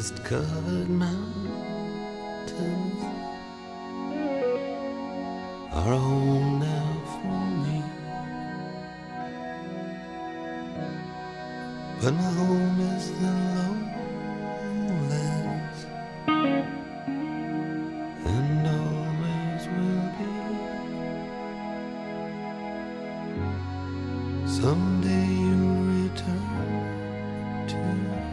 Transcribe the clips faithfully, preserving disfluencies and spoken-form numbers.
mist-covered mountains are a home now for me. But my home is the lowlands, and always will be. Someday you'll return to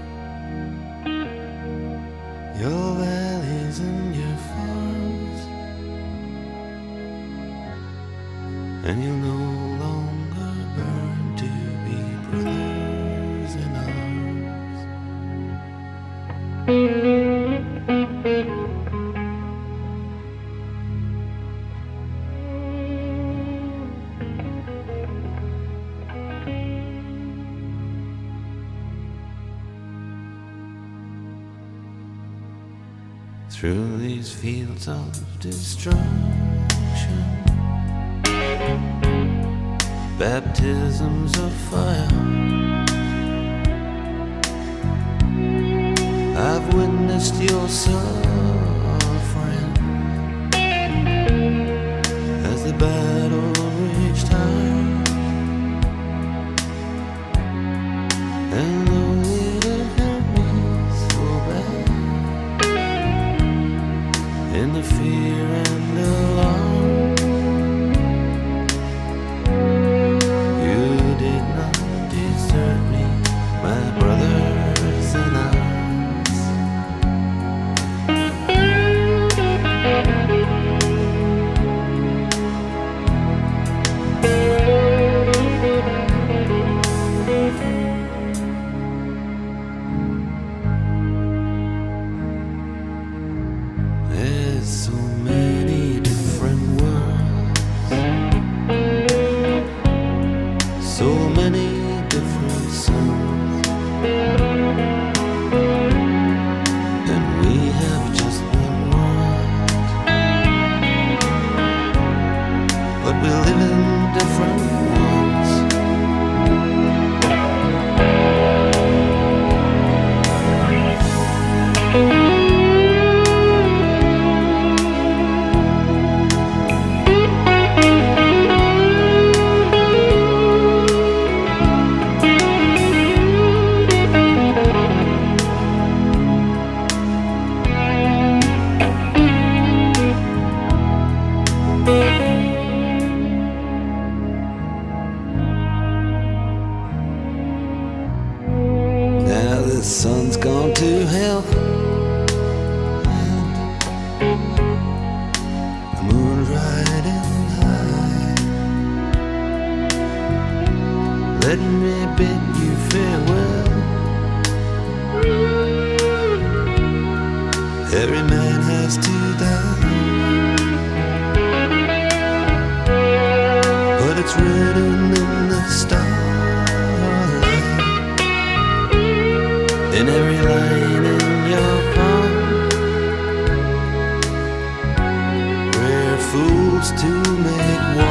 your valleys and your farms, and you'll no longer burn to be brothers in arms. Through these fields of destruction, baptisms of fire, I've witnessed your suffering as the battle reached high. And though it hurt me so bad, in the fear and alarm, you did not desert me, my brothers in arms. There's so many different worlds, so many different suns, and we have just one world, but we live in different ones. Now the sun's gone to hell, and the moon's riding high. Let me bid you farewell. Every man has to die, but it's written in the starlight, in every line in your palm. We're fools to make war.